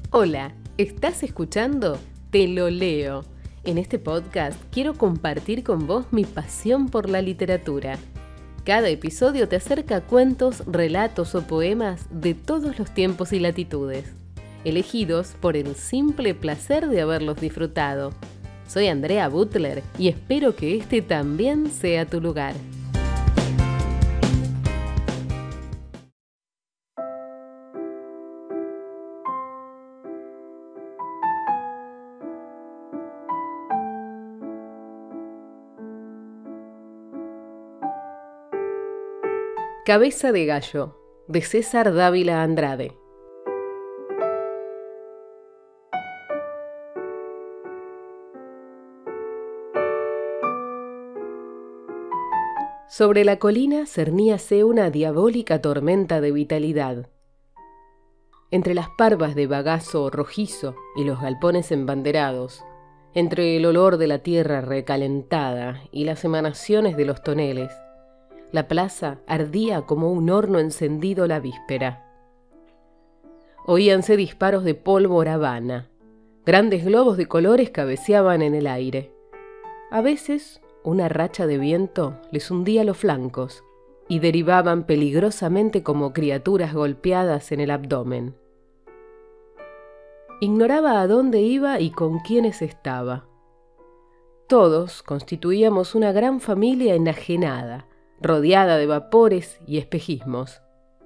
Hola, ¿estás escuchando? Te lo leo. En este podcast quiero compartir con vos mi pasión por la literatura. Cada episodio te acerca cuentos, relatos o poemas de todos los tiempos y latitudes, elegidos por el simple placer de haberlos disfrutado. Soy Andrea Butler y espero que este también sea tu lugar. Cabeza de gallo, de César Dávila Andrade. Sobre la colina cerníase una diabólica tormenta de vitalidad. Entre las parvas de bagazo rojizo y los galpones embanderados, entre el olor de la tierra recalentada y las emanaciones de los toneles, la plaza ardía como un horno encendido la víspera. Oíanse disparos de pólvora vana. Grandes globos de colores cabeceaban en el aire. A veces, una racha de viento les hundía los flancos y derivaban peligrosamente como criaturas golpeadas en el abdomen. Ignoraba a dónde iba y con quiénes estaba. Todos constituíamos una gran familia enajenada, rodeada de vapores y espejismos.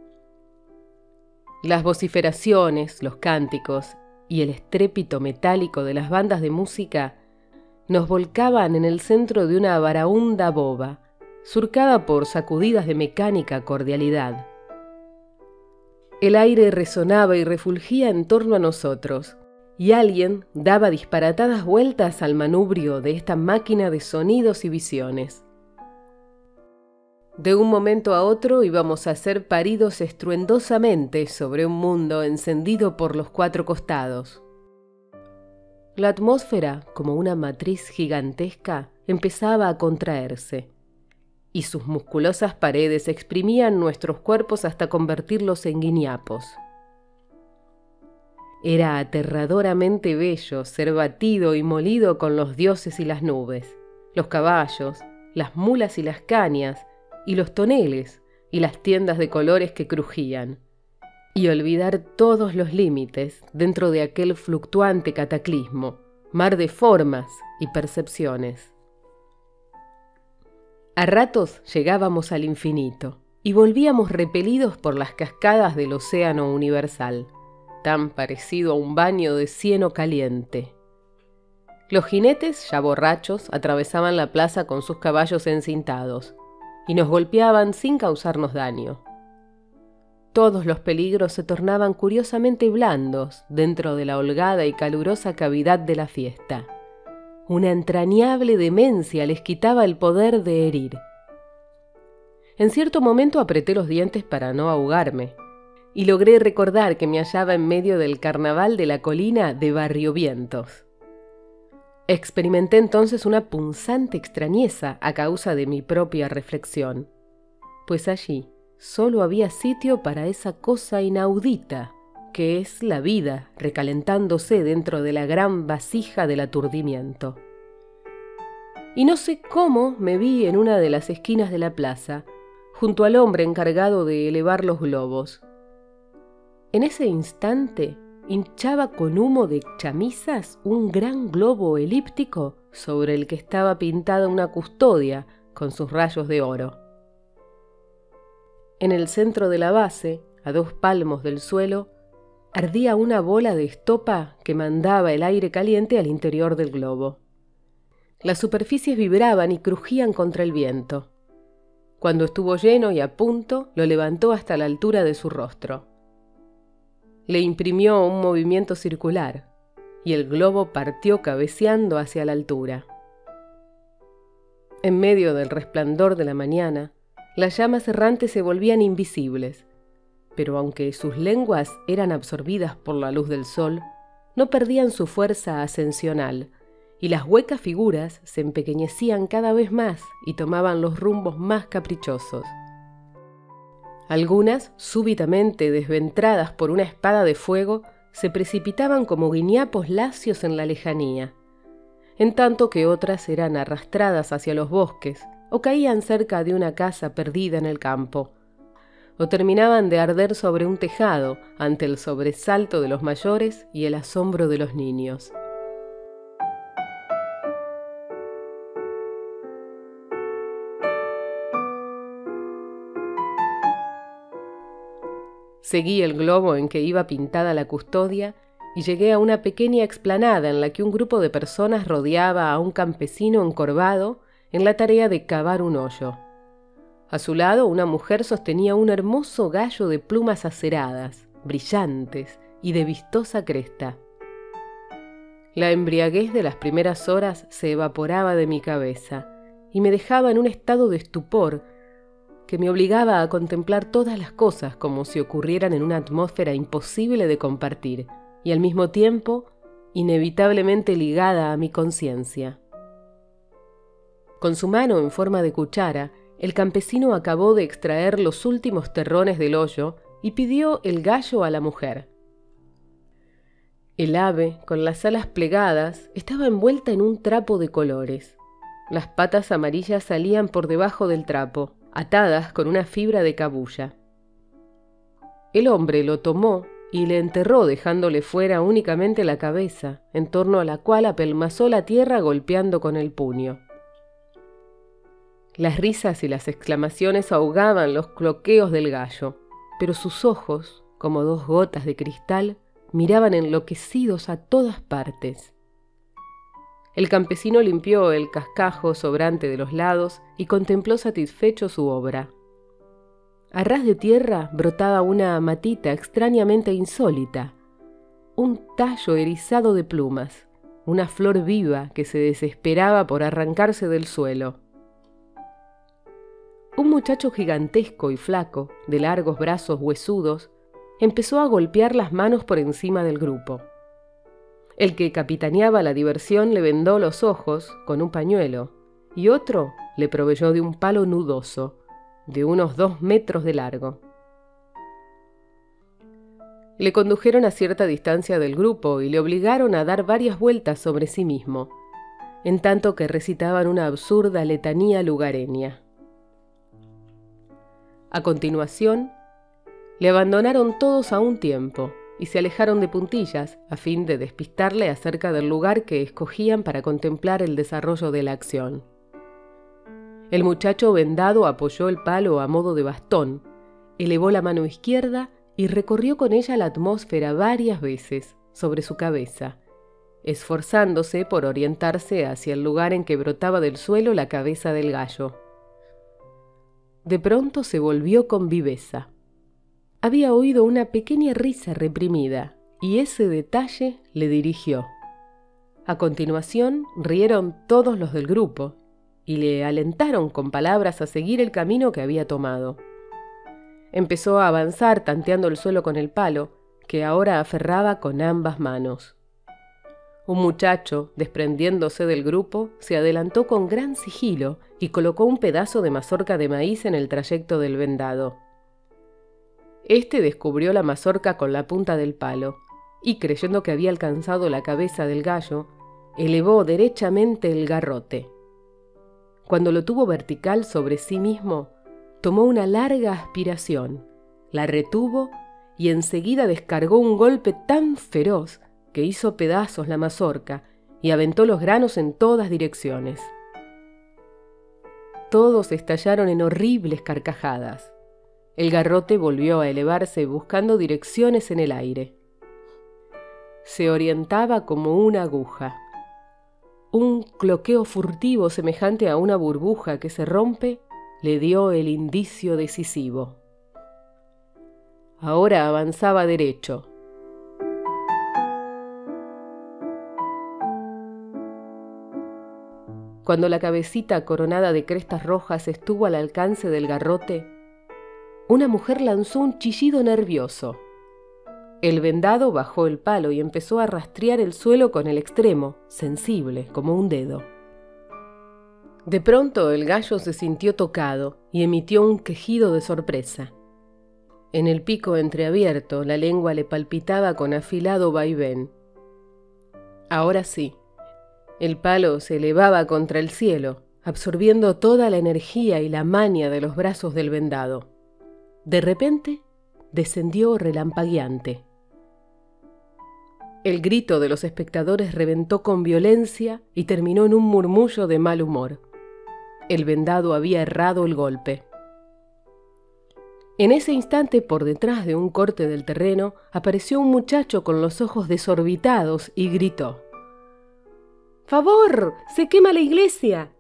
Las vociferaciones, los cánticos y el estrépito metálico de las bandas de música nos volcaban en el centro de una baraúnda boba, surcada por sacudidas de mecánica cordialidad. El aire resonaba y refulgía en torno a nosotros, y alguien daba disparatadas vueltas al manubrio de esta máquina de sonidos y visiones. De un momento a otro íbamos a ser paridos estruendosamente sobre un mundo encendido por los cuatro costados. La atmósfera, como una matriz gigantesca, empezaba a contraerse, y sus musculosas paredes exprimían nuestros cuerpos hasta convertirlos en guiñapos. Era aterradoramente bello ser batido y molido con los dioses y las nubes, los caballos, las mulas y las cañas, y los toneles y las tiendas de colores que crujían, y olvidar todos los límites dentro de aquel fluctuante cataclismo, mar de formas y percepciones. A ratos llegábamos al infinito y volvíamos repelidos por las cascadas del océano universal, tan parecido a un baño de cieno caliente. Los jinetes, ya borrachos, atravesaban la plaza con sus caballos encintados, y nos golpeaban sin causarnos daño. Todos los peligros se tornaban curiosamente blandos dentro de la holgada y calurosa cavidad de la fiesta. Una entrañable demencia les quitaba el poder de herir. En cierto momento apreté los dientes para no ahogarme, y logré recordar que me hallaba en medio del carnaval de la colina de Barriovientos. Experimenté entonces una punzante extrañeza a causa de mi propia reflexión, pues allí solo había sitio para esa cosa inaudita que es la vida recalentándose dentro de la gran vasija del aturdimiento. Y no sé cómo me vi en una de las esquinas de la plaza, junto al hombre encargado de elevar los globos. En ese instante hinchaba con humo de chamizas un gran globo elíptico sobre el que estaba pintada una custodia con sus rayos de oro. En el centro de la base, a 2 palmos del suelo, ardía una bola de estopa que mandaba el aire caliente al interior del globo. Las superficies vibraban y crujían contra el viento. Cuando estuvo lleno y a punto, lo levantó hasta la altura de su rostro. Le imprimió un movimiento circular, y el globo partió cabeceando hacia la altura. En medio del resplandor de la mañana, las llamas errantes se volvían invisibles, pero aunque sus lenguas eran absorbidas por la luz del sol, no perdían su fuerza ascensional, y las huecas figuras se empequeñecían cada vez más y tomaban los rumbos más caprichosos. Algunas, súbitamente desventradas por una espada de fuego, se precipitaban como guiñapos lacios en la lejanía, en tanto que otras eran arrastradas hacia los bosques o caían cerca de una casa perdida en el campo, o terminaban de arder sobre un tejado ante el sobresalto de los mayores y el asombro de los niños. Seguí el globo en que iba pintada la custodia y llegué a una pequeña explanada en la que un grupo de personas rodeaba a un campesino encorvado en la tarea de cavar un hoyo. A su lado, una mujer sostenía un hermoso gallo de plumas aceradas, brillantes y de vistosa cresta. La embriaguez de las primeras horas se evaporaba de mi cabeza y me dejaba en un estado de estupor que me obligaba a contemplar todas las cosas como si ocurrieran en una atmósfera imposible de compartir y al mismo tiempo inevitablemente ligada a mi conciencia. Con su mano en forma de cuchara, el campesino acabó de extraer los últimos terrones del hoyo y pidió el gallo a la mujer. El ave, con las alas plegadas, estaba envuelta en un trapo de colores. Las patas amarillas salían por debajo del trapo, atadas con una fibra de cabuya. El hombre lo tomó y le enterró dejándole fuera únicamente la cabeza, en torno a la cual apelmazó la tierra golpeando con el puño. Las risas y las exclamaciones ahogaban los cloqueos del gallo, pero sus ojos, como dos gotas de cristal, miraban enloquecidos a todas partes. El campesino limpió el cascajo sobrante de los lados y contempló satisfecho su obra. A ras de tierra brotaba una matita extrañamente insólita, un tallo erizado de plumas, una flor viva que se desesperaba por arrancarse del suelo. Un muchacho gigantesco y flaco, de largos brazos huesudos, empezó a golpear las manos por encima del grupo. El que capitaneaba la diversión le vendó los ojos con un pañuelo y otro le proveyó de un palo nudoso, de unos 2 metros de largo. Le condujeron a cierta distancia del grupo y le obligaron a dar varias vueltas sobre sí mismo, en tanto que recitaban una absurda letanía lugareña. A continuación, le abandonaron todos a un tiempo y se alejaron de puntillas a fin de despistarle acerca del lugar que escogían para contemplar el desarrollo de la acción. El muchacho vendado apoyó el palo a modo de bastón, elevó la mano izquierda y recorrió con ella la atmósfera varias veces sobre su cabeza, esforzándose por orientarse hacia el lugar en que brotaba del suelo la cabeza del gallo. De pronto se volvió con viveza. Había oído una pequeña risa reprimida y ese detalle le dirigió. A continuación rieron todos los del grupo y le alentaron con palabras a seguir el camino que había tomado. Empezó a avanzar tanteando el suelo con el palo, que ahora aferraba con ambas manos. Un muchacho, desprendiéndose del grupo, se adelantó con gran sigilo y colocó un pedazo de mazorca de maíz en el trayecto del vendado. Este descubrió la mazorca con la punta del palo y, creyendo que había alcanzado la cabeza del gallo, elevó derechamente el garrote. Cuando lo tuvo vertical sobre sí mismo, tomó una larga aspiración, la retuvo y enseguida descargó un golpe tan feroz que hizo pedazos la mazorca y aventó los granos en todas direcciones. Todos estallaron en horribles carcajadas. El garrote volvió a elevarse buscando direcciones en el aire. Se orientaba como una aguja. Un cloqueo furtivo semejante a una burbuja que se rompe le dio el indicio decisivo. Ahora avanzaba derecho. Cuando la cabecita coronada de crestas rojas estuvo al alcance del garrote, una mujer lanzó un chillido nervioso. El vendado bajó el palo y empezó a rastrear el suelo con el extremo, sensible como un dedo. De pronto el gallo se sintió tocado y emitió un quejido de sorpresa. En el pico entreabierto, la lengua le palpitaba con afilado vaivén. Ahora sí, el palo se elevaba contra el cielo, absorbiendo toda la energía y la maña de los brazos del vendado. De repente, descendió relampagueante. El grito de los espectadores reventó con violencia y terminó en un murmullo de mal humor. El vendado había errado el golpe. En ese instante, por detrás de un corte del terreno, apareció un muchacho con los ojos desorbitados y gritó: ¡Favor! ¡Se quema la iglesia!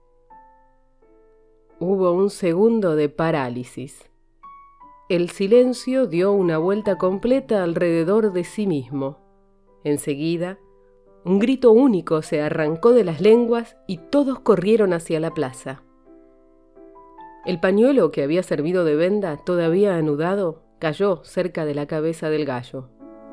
Hubo un segundo de parálisis. El silencio dio una vuelta completa alrededor de sí mismo. Enseguida, un grito único se arrancó de las lenguas y todos corrieron hacia la plaza. El pañuelo que había servido de venda, todavía anudado, cayó cerca de la cabeza del gallo.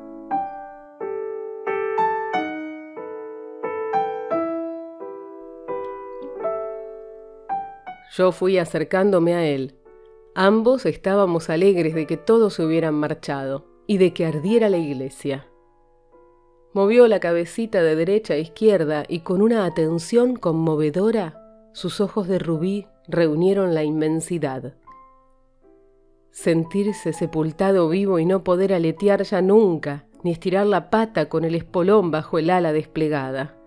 Yo fui acercándome a él. Ambos estábamos alegres de que todos se hubieran marchado y de que ardiera la iglesia. Movió la cabecita de derecha a izquierda y con una atención conmovedora, sus ojos de rubí reunieron la inmensidad. Sentirse sepultado vivo y no poder aletear ya nunca, ni estirar la pata con el espolón bajo el ala desplegada.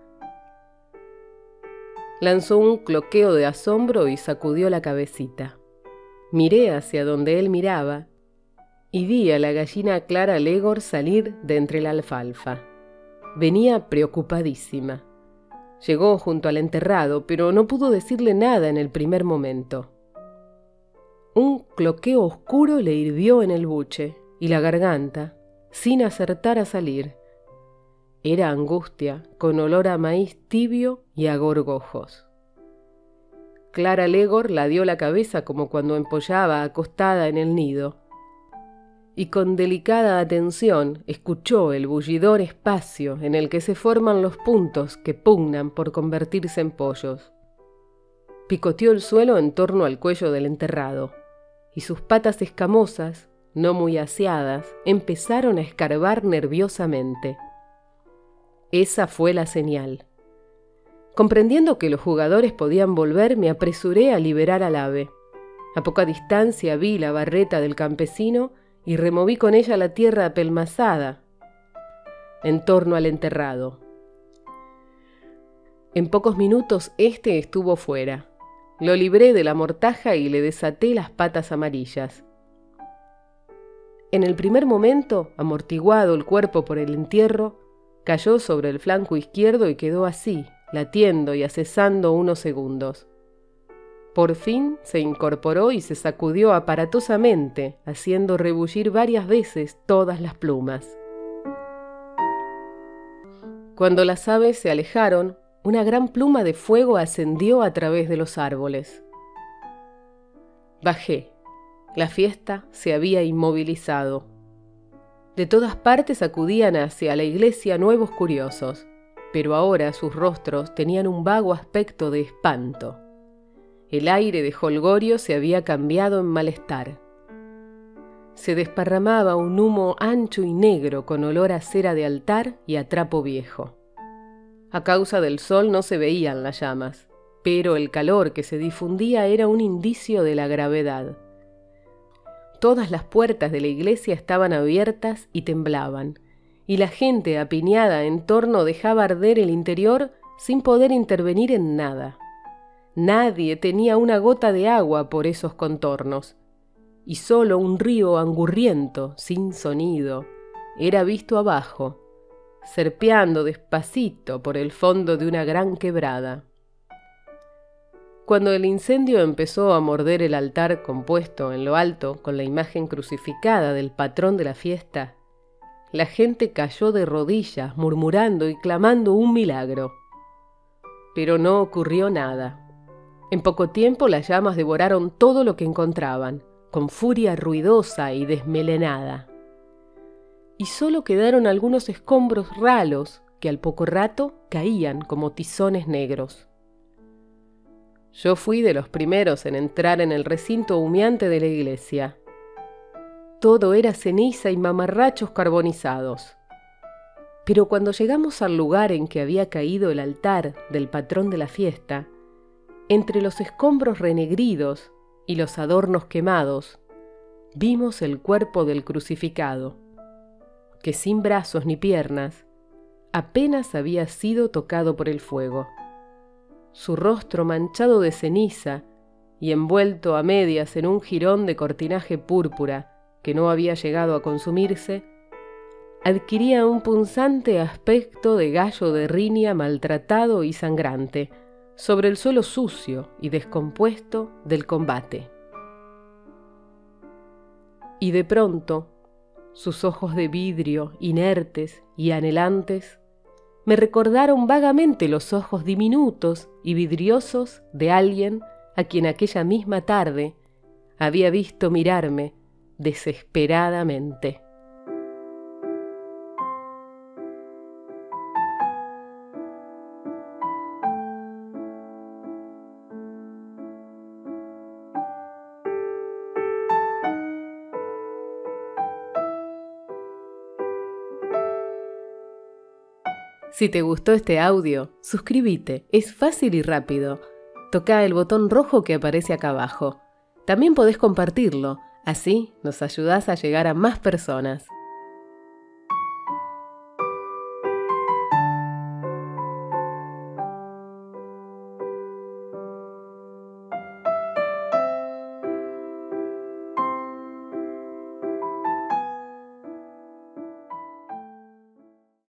Lanzó un cloqueo de asombro y sacudió la cabecita. Miré hacia donde él miraba y vi a la gallina Clara Legor salir de entre la alfalfa. Venía preocupadísima. Llegó junto al enterrado, pero no pudo decirle nada en el primer momento. Un cloqueo oscuro le hirvió en el buche y la garganta, sin acertar a salir. Era angustia, con olor a maíz tibio y a gorgojos. Clara Legor la dio la cabeza como cuando empollaba acostada en el nido, y con delicada atención escuchó el bullidor espacio en el que se forman los puntos que pugnan por convertirse en pollos. Picoteó el suelo en torno al cuello del enterrado, y sus patas escamosas, no muy aseadas, empezaron a escarbar nerviosamente. Esa fue la señal. Comprendiendo que los jugadores podían volver, me apresuré a liberar al ave. A poca distancia vi la barreta del campesino y removí con ella la tierra apelmazada en torno al enterrado. En pocos minutos éste estuvo fuera. Lo libré de la mortaja y le desaté las patas amarillas. En el primer momento, amortiguado el cuerpo por el entierro, cayó sobre el flanco izquierdo y quedó así, latiendo y acesando unos segundos. Por fin se incorporó y se sacudió aparatosamente, haciendo rebullir varias veces todas las plumas. Cuando las aves se alejaron, una gran pluma de fuego ascendió a través de los árboles. Bajé. La fiesta se había inmovilizado. De todas partes acudían hacia la iglesia nuevos curiosos, pero ahora sus rostros tenían un vago aspecto de espanto. El aire de jolgorio se había cambiado en malestar. Se desparramaba un humo ancho y negro con olor a cera de altar y a trapo viejo. A causa del sol no se veían las llamas, pero el calor que se difundía era un indicio de la gravedad. Todas las puertas de la iglesia estaban abiertas y temblaban, y la gente apiñada en torno dejaba arder el interior sin poder intervenir en nada. Nadie tenía una gota de agua por esos contornos, y solo un río angurriento, sin sonido, era visto abajo, serpeando despacito por el fondo de una gran quebrada. Cuando el incendio empezó a morder el altar compuesto en lo alto con la imagen crucificada del patrón de la fiesta, la gente cayó de rodillas murmurando y clamando un milagro. Pero no ocurrió nada. En poco tiempo las llamas devoraron todo lo que encontraban, con furia ruidosa y desmelenada. Y solo quedaron algunos escombros ralos que al poco rato caían como tizones negros. Yo fui de los primeros en entrar en el recinto humeante de la iglesia. Todo era ceniza y mamarrachos carbonizados. Pero cuando llegamos al lugar en que había caído el altar del patrón de la fiesta, entre los escombros renegridos y los adornos quemados, vimos el cuerpo del crucificado, que sin brazos ni piernas, apenas había sido tocado por el fuego. Su rostro manchado de ceniza y envuelto a medias en un jirón de cortinaje púrpura que no había llegado a consumirse, adquiría un punzante aspecto de gallo de riña maltratado y sangrante sobre el suelo sucio y descompuesto del combate. Y de pronto, sus ojos de vidrio, inertes y anhelantes, me recordaron vagamente los ojos diminutos y vidriosos de alguien a quien aquella misma tarde había visto mirarme desesperadamente. Si te gustó este audio, suscríbete, es fácil y rápido. Toca el botón rojo que aparece acá abajo. También podés compartirlo, así nos ayudás a llegar a más personas.